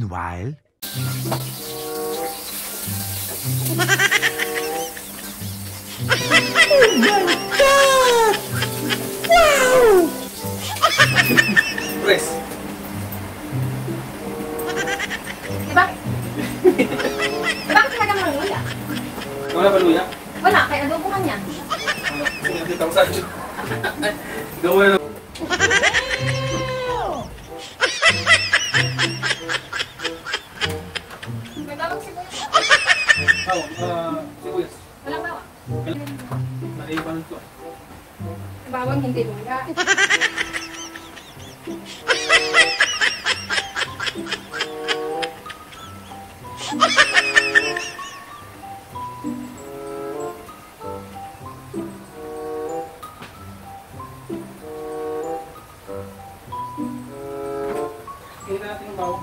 Meanwhile... Oh my God! Wow! Press. Diba? Bakit talaga mga luya? Wala ba luya? Wala, kaya adobongan yan. Sinagkita ko sa akin. Gawa na. May bawang sibuyas. Sibuyas. Walang bawang. Naipanan ko. Bawang hindi luya. Tingnan natin yung bawang.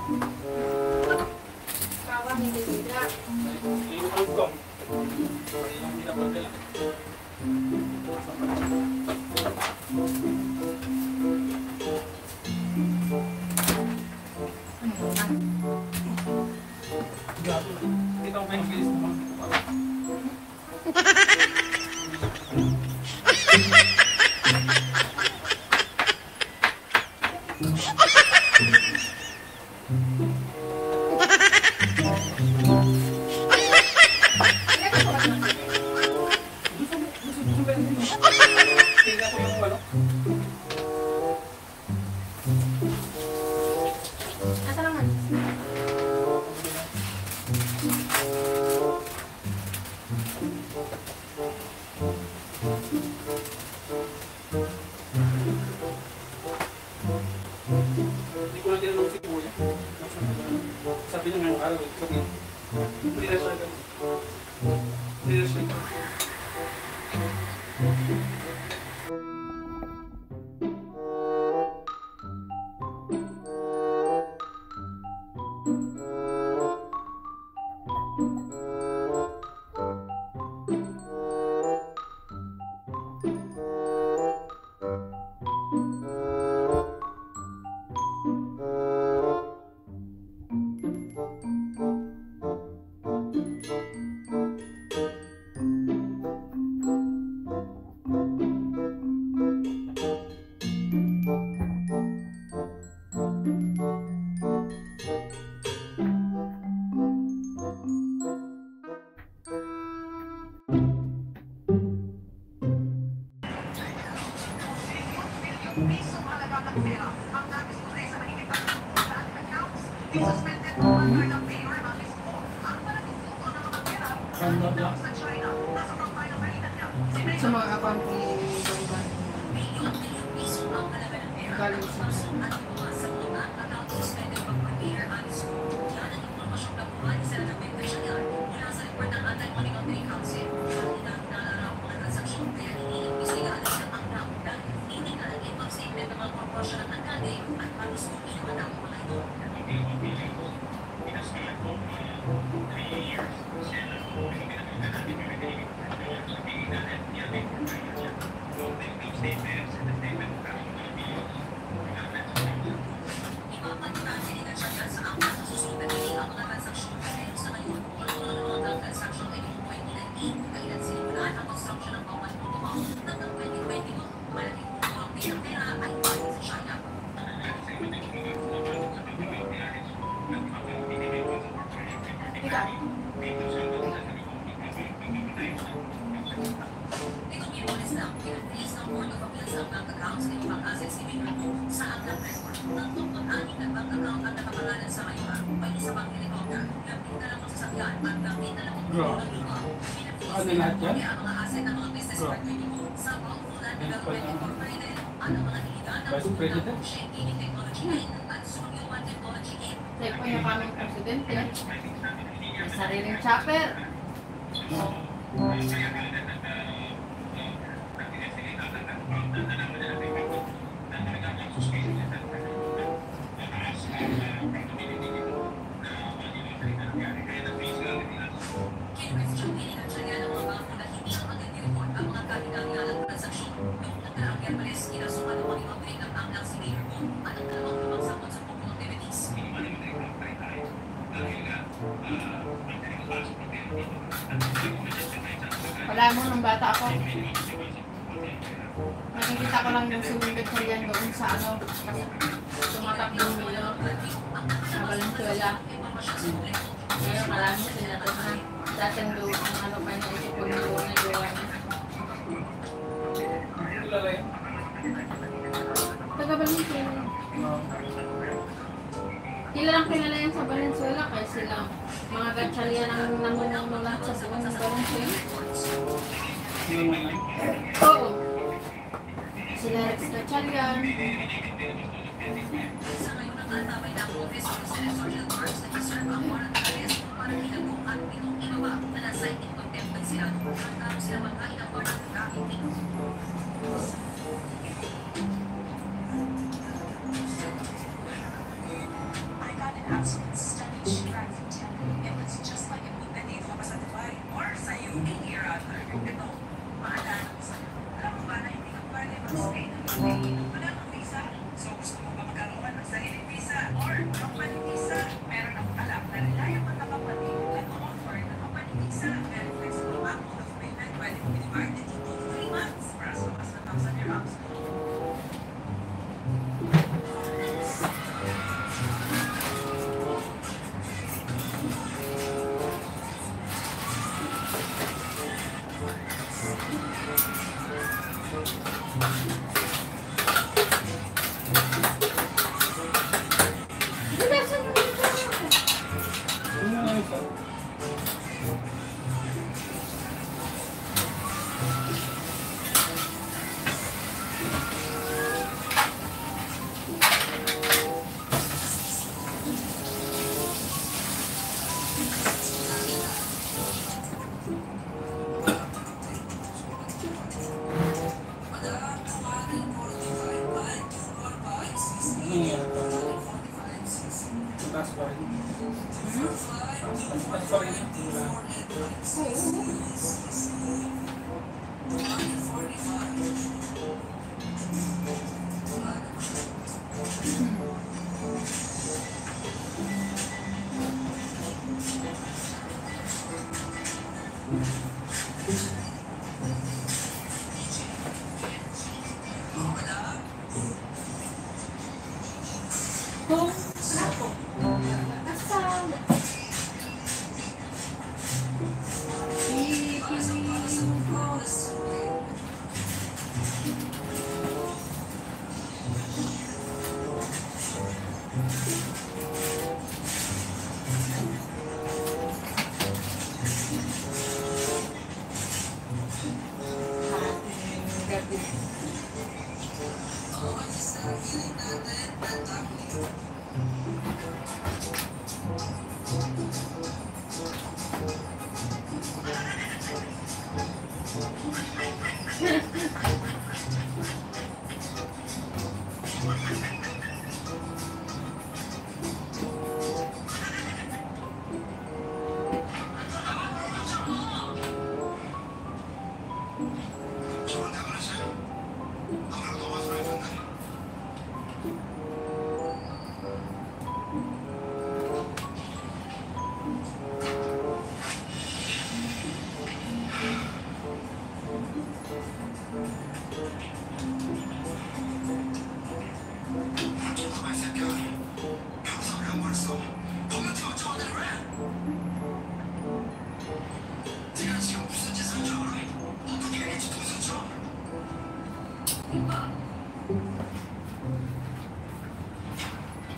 Bawang hindi luya. Tingnan ko ito. Pwede lang pinapagdala. Kita ko may bilis naman. Tingnan ko yung ano. Asa naman? Hindi ko na tinanong si Kuya. Sabi niya ngayong araw, sabi, hindi na siya ganun. Hindi na siya ganun. Sa mga account ni galing sa Ano lahat yan? Vice President? Like po yung kaming presidente. May sariling chopper. bata ako. Nakikita ko lang yung sumindot sa yan doon sa ano. Tumatakbo yung milo. Sa Valenzuela. Ngayon marami sila doon na. Dating doon ang ano pa niya isip yung doon na doon. Kilala yun? Taga Valenzuela. Kilala yan sa Valenzuela kaya sila mga gatsalyan ang namunang mga sa buwan ng Valenzuela. Yung mga Oo. Sila Rex gatsalyan. Absolute stunning shipwreck from Tempe. It was just like a movie dito pa sa Dubai or sa UK here at ito. Maalala ko sa'yo. Alam mo ba na hindi ka pwede mag-stay ng UK? Wala kang visa. So gusto mo ba magkaroon ng sariling visa or company visa? Meron akong alam na reliable na company at offer na company visa. Very flexible mode of payment. Pwede mo minimart in 2 to 3 months para sa mas na 1,000 dirhams.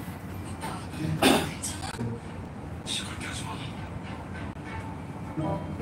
No.